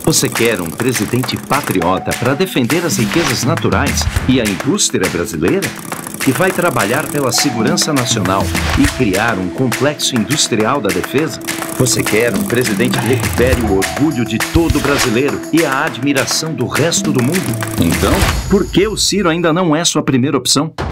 Você quer um presidente patriota para defender as riquezas naturais e a indústria brasileira? Que vai trabalhar pela segurança nacional e criar um complexo industrial da defesa? Você quer um presidente que recupere o orgulho de todo brasileiro e a admiração do resto do mundo? Então, por que o Ciro ainda não é sua primeira opção?